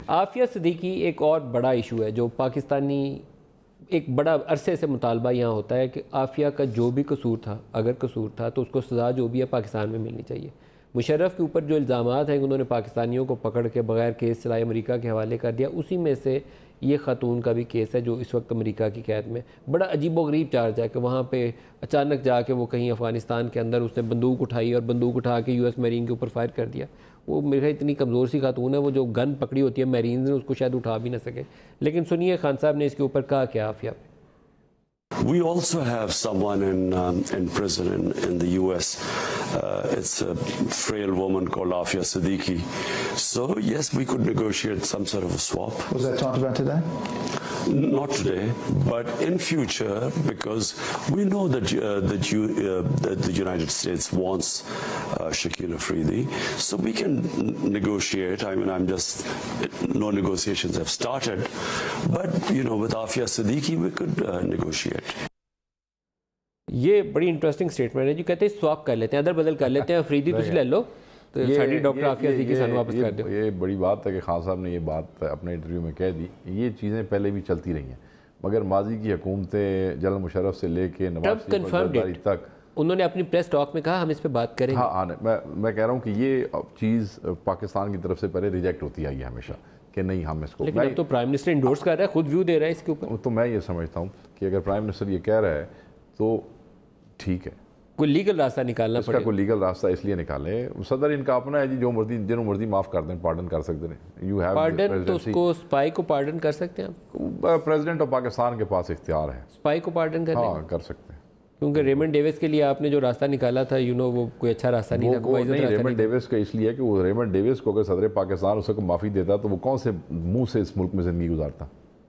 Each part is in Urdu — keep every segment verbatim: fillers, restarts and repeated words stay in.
عافیہ صدیقی ایک اور بڑا ایشو ہے جو پاکستانی ایک بڑا عرصے سے مطالبہ یہاں ہوتا ہے کہ عافیہ کا جو بھی قصور تھا، اگر قصور تھا تو اس کو سزا جو بھی ہے پاکستان میں ملنی چاہیے۔ مشرف کے اوپر جو الزامات ہیں کہ انہوں نے پاکستانیوں کو پکڑ کے بغیر کیس چلائے امریکہ کے حوالے کر دیا، اسی میں سے یہ خاتون کا بھی کیس ہے جو اس وقت امریکہ کی قید میں۔ بڑا عجیب و غریب چارج ہے کہ وہاں پہ اچانک جا کے وہ کہیں افغانستان کے اندر اس نے بندوق اٹھائی اور بندوق اٹھا کے یو ایس میرین کے اوپر فائر کر دیا۔ وہ میرے اتنی کمزور سی خاتون ہے، وہ جو گن پکڑی ہوتی ہے میرینز نے اس کو شاید اٹھا بھی نہ سکے۔ لیکن سنیے خان صاحب نے اس کے اوپر کہا کیا عافیہ پہ۔ We also have someone in um, in prison in, in the U S. Uh, it's a frail woman called Afia Siddiqui. So yes, we could negotiate some sort of a swap. Was that talked about today? Not today, but in future, because we know that uh, that you uh, that the United States wants uh, Shakil Afridi, so we can negotiate. I mean, I'm just no negotiations have started, but you know, with Afia Siddiqui, we could uh, negotiate. یہ بڑی انٹرسٹنگ سٹیٹمنٹ ہے جو کہتے ہیں سواپ کر لیتے ہیں، ادر بدل کر لیتے ہیں، افریدی تجھ لے لو تو ساڑھی ڈاکٹر عافیہ صدیقی سانو واپس کر دو۔ یہ بڑی بات ہے کہ خان صاحب نے یہ بات اپنے انٹرویو میں کہہ دی۔ یہ چیزیں پہلے بھی چلتی رہی ہیں، مگر ماضی کی حکومتیں جنرل مشرف سے لے کے نواز شریف زرداری تک انہوں نے اپنی پریس ٹاک میں کہا ہم اس پہ بات کریں گے۔ ہاں میں میں کہہ رہا ہوں کہ یہ چیز پاکستان کی طرف سے پہلے ریجیکٹ ہوتی آئی ہے ہمیشہ کہ نہیں ہم اس کو، لیکن اب تو پرائم منسٹر انڈورس کر رہا ہے، خود ویو دے رہا ہے اس کے اوپر۔ تو میں یہ سمجھتا ہوں کہ اگر پرائم منسٹر یہ کہہ رہا ہے تو ٹھیک ہے، کوئی لیگل راستہ نکالنا پڑے گا۔ اس کا کوئی لیگل راستہ اس لیے نکالیں، صدر ان کا اپنا ہے جی، جو مرضی جنہوں مرضی معاف کر دیں، پارڈن کر سکتے ہیں۔ یو ہیو پارڈن تو اس کو اسپائی کو پارڈن کر سکتے ہیں آپ؟ پریزیڈنٹ آف پاکستان کے پاس اختیار ہے، اسپائی کو پارڈن کر لیں؟ ہاں کر سکتے ہیں، کیونکہ ریمنڈ ڈیوس کے لیے آپ نے جو راستہ نکالا تھا یو نو وہ کوئی اچھا راستہ نہیں تھا۔ وہ نہیں ریمنڈ ڈیوس کا اس لیے کہ وہ ریمنڈ ڈیوس کو اگر صدر پاکستان اس کو معافی دیتا تو وہ کون سے منہ سے اس ملک میں زندگی گزارتا؟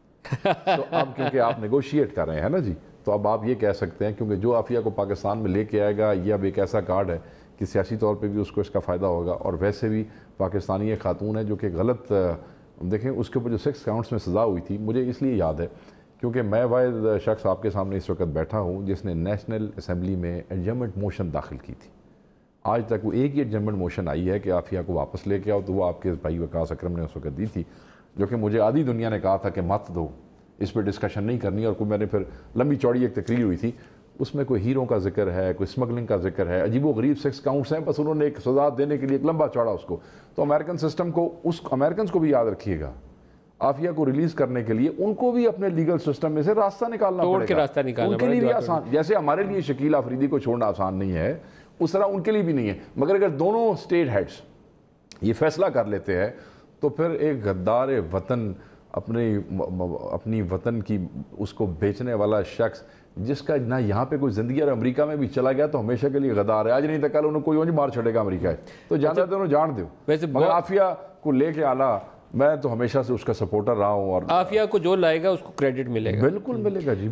تو اب کیونکہ آپ نیگوشیٹ کر رہے ہیں نا جی، تو اب آپ یہ کہہ سکتے ہیں کیونکہ جو عافیہ کو پاکستان میں لے کے آئے گا یہ اب ایک ایسا کارڈ ہے کہ سیاسی طور پہ بھی اس کو اس کا فائدہ ہوگا، اور ویسے بھی پاکستانی ایک خاتون ہے جو کہ غلط، دیکھیں اس کے اوپر جو سکس کاؤنٹس میں سزا ہوئی تھی، مجھے اس لیے یاد ہے کیونکہ میں واحد شخص آپ کے سامنے اس وقت بیٹھا ہوں جس نے نیشنل اسمبلی میں ایڈجرنمنٹ موشن داخل کی تھی۔ آج تک وہ ایک ہی ایڈجرنمنٹ موشن آئی ہے کہ عافیہ کو واپس لے کے آؤ، تو وہ آپ کے بھائی وقاص اکرم نے اس وقت دی تھی، جو کہ مجھے آدھی دنیا نے کہا تھا کہ مت دو، اس پہ ڈسکشن نہیں کرنی، اور کوئی میں نے پھر لمبی چوڑی ایک تقریر ہوئی تھی، اس میں کوئی ہیروں کا ذکر ہے، کوئی اسمگلنگ کا ذکر ہے، عجیب و غریب سکس کاؤنٹس ہیں، بس انہوں نے ایک سزا دینے کے لیے ایک لمبا چوڑا اس کو۔ تو امریکن سسٹم کو، اس امریکنز کو بھی یاد رکھیے گا، عافیہ کو ریلیز کرنے کے لیے ان کو بھی اپنے لیگل سسٹم میں سے راستہ نکالنا پڑے گا، توڑ کے راستہ نکالنا ان کے لیے بھی آسان، جیسے ہمارے لیے شکیل آفریدی کو چھوڑنا آسان نہیں ہے اس طرح ان کے لیے بھی نہیں ہے۔ مگر اگر دونوں اسٹیٹ ہیڈز یہ فیصلہ کر لیتے ہیں تو پھر ایک غدار وطن، اپنی اپنی وطن کی اس کو بیچنے والا شخص جس کا نہ یہاں پہ کوئی زندگی، اور امریکہ میں بھی چلا گیا تو ہمیشہ کے لیے غدار ہے، آج نہیں تو کل انہوں کوئی اونج مار چھڑے گا امریکہ ہے، تو جانتے تو انہوں جان دو۔ مگر عافیہ کو لے کے آنا، میں تو ہمیشہ سے اس کا سپورٹر رہا ہوں، اور عافیہ کو جو لائے گا اس کو کریڈٹ ملے گا، بالکل ملے گا جی۔